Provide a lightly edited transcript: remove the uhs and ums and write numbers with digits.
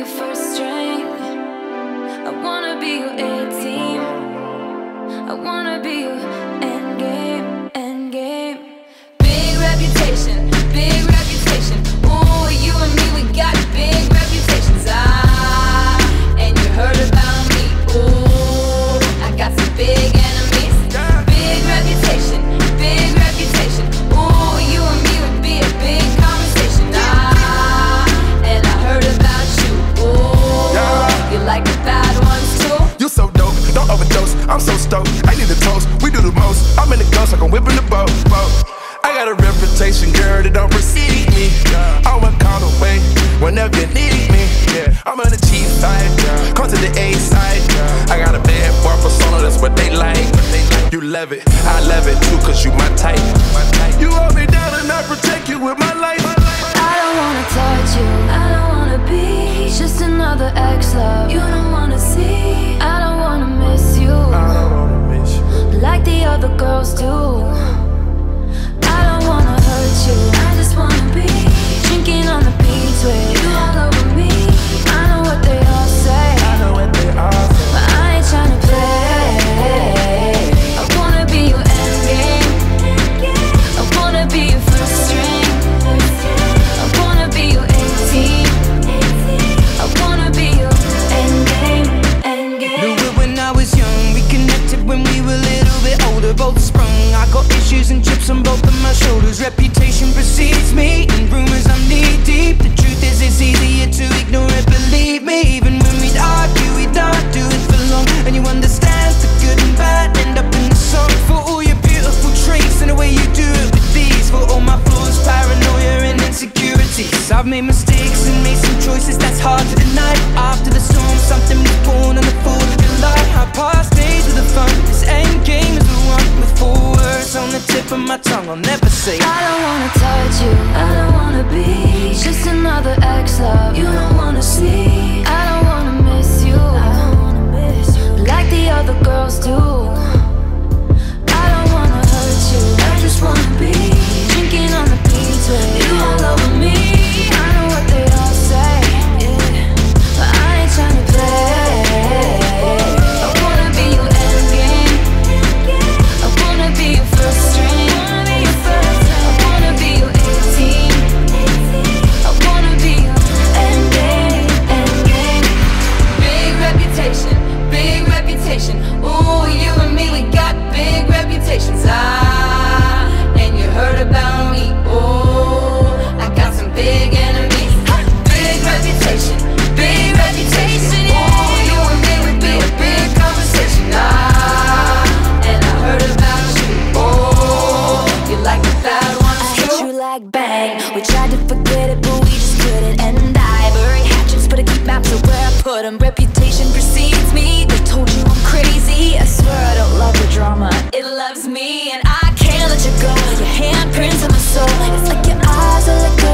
your first string. I wanna be your A-team. I wanna be your endgame, endgame. Big reputation, big reputation. Ooh, you and me, we got big reputations. And you heard about me. Ooh, I got some big enemies. Big reputation, big reputation. Ooh, you and me would be a big conversation. And I heard about you. Ooh, you like the bad ones too? You so dope, don't overdose, I'm so stoked. I need a toast, we do the most. I'm in the ghost like I'm whipping the boat. I got a reputation, girl, that don't precede me. I'm a call away whenever you need me. I'm on the cheap side, come to the A side. I got a bad boy persona, that's what they like. You love it, I love it too, cause you my type. You hold me down and I protect you with my life. I don't wanna touch you, I don't wanna be just another ex-love you don't wanna see. I don't wanna miss you, like the other girls do. I don't wanna hurt you, I just wanna be drinking on the beach with you all over me. I know what they all say, but I ain't tryna play. I wanna be your endgame, I wanna be your first string, I wanna be your A-team, I wanna be your endgame, endgame. Knew it when I was young, we connected when we were a little bit older. Both sprung, I got issues and chips on both of my shoulders. Reputation precedes me, and rumors I'm knee deep. The truth is it's easier to ignore it, believe me. Even when we'd argue, we'd not do it for long. And you understand the good and bad end up in the song. For all your beautiful traits and the way you do it with these. For all my flaws, paranoia and insecurities. I've made mistakes and made some choices that's hard to deny. After the storm, something was born on the 4th of July. Our past days were the fun, this end game is the one with 4 words on the tip of my tongue I'll never say. I don't wanna touch you, I don't wanna be just another ex-love you don't wanna see. I don't wanna miss you, like the other girls do. I don't wanna hurt you, I just wanna be drinking on the beach with you all over me. I know what they all say, but I ain't tryna play. I wanna be your endgame, I wanna be your first string, I wanna be your A-team, I wanna be your endgame, endgame. Big reputation, big reputation. Ooh, you and me, we got big reputations. And you heard about me. Ooh, I got some big enemies. Big reputation, big reputation. Ooh, you and me would be a big conversation. And I heard about you. Ooh, you like the bad ones too? I hit you like bang. We tried to forget it, but we just couldn't. And I bury hatchets, but I keep maps of where I put them. Reputation precedes me. They told you I'm crazy. I swear I don't love the drama, it loves me. And I can't let you go. Your handprints on my soul. It's like your eyes are like